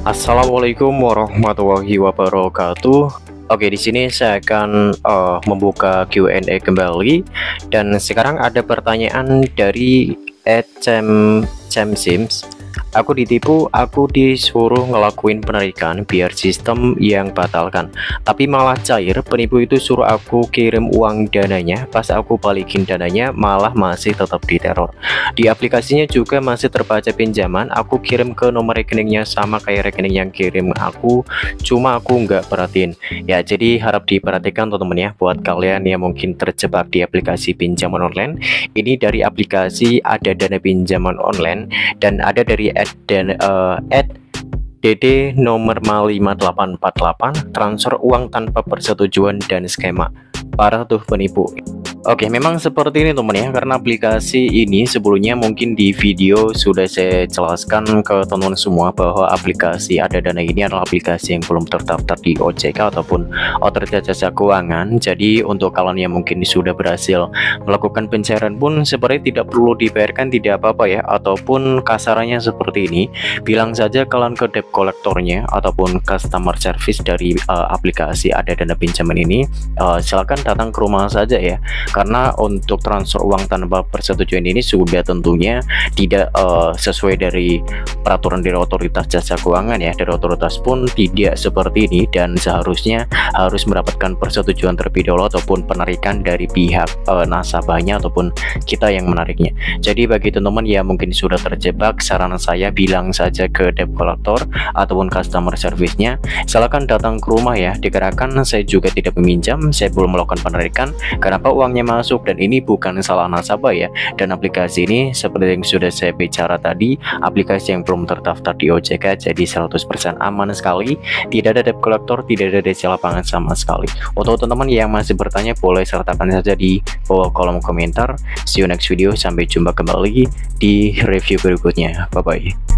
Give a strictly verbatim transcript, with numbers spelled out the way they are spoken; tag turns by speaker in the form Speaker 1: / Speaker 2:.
Speaker 1: Assalamualaikum warahmatullahi wabarakatuh. Oke, di sini saya akan uh, membuka Q and A kembali, dan sekarang ada pertanyaan dari Ecem Sims. Aku ditipu, aku disuruh ngelakuin penarikan biar sistem yang batalkan, tapi malah cair. Penipu itu suruh aku kirim uang dananya, pas aku balikin dananya malah masih tetap diteror. Di aplikasinya juga masih terbaca pinjaman, aku kirim ke nomor rekeningnya sama kayak rekening yang kirim aku, cuma aku nggak perhatiin. Ya, jadi harap diperhatikan teman-teman ya, buat kalian yang mungkin terjebak di aplikasi pinjaman online. Ini dari aplikasi ada dana pinjaman online, dan ada dari at dan uh, at dd nomor lima delapan empat delapan, transfer uang tanpa persetujuan dan skema. Parah tuh penipu. Oke, memang seperti ini teman ya, karena aplikasi ini sebelumnya mungkin di video sudah saya jelaskan ke teman-teman semua bahwa aplikasi ada dana ini adalah aplikasi yang belum terdaftar di O J K ataupun Otoritas Jasa Keuangan. Jadi untuk kalian yang mungkin sudah berhasil melakukan pencairan pun sebenarnya tidak perlu dibayarkan, tidak apa-apa ya, ataupun kasarannya seperti ini, bilang saja kalian ke debt collectornya ataupun customer service dari uh, aplikasi ada dana pinjaman ini. uh, silakan datang ke rumah saja ya, karena untuk transfer uang tanpa persetujuan ini sudah tentunya tidak uh, sesuai dari peraturan dari Otoritas Jasa Keuangan ya. Dari otoritas pun tidak seperti ini, dan seharusnya harus mendapatkan persetujuan terlebih dahulu ataupun penarikan dari pihak uh, nasabahnya ataupun kita yang menariknya. Jadi bagi teman-teman yang mungkin sudah terjebak, saran saya bilang saja ke debt collector ataupun customer service-nya, silakan datang ke rumah ya. Dikarenakan saya juga tidak meminjam, saya belum melakukan penarikan, kenapa uangnya masuk, dan ini bukan salah nasabah ya. Dan aplikasi ini seperti yang sudah saya bicara tadi, aplikasi yang belum terdaftar di O J K, jadi seratus persen aman sekali, tidak ada debt collector, tidak ada desa lapangan sama sekali. Untuk teman-teman yang masih bertanya, boleh sertakan saja di bawah kolom komentar. See you next video, sampai jumpa kembali di review berikutnya. Bye bye.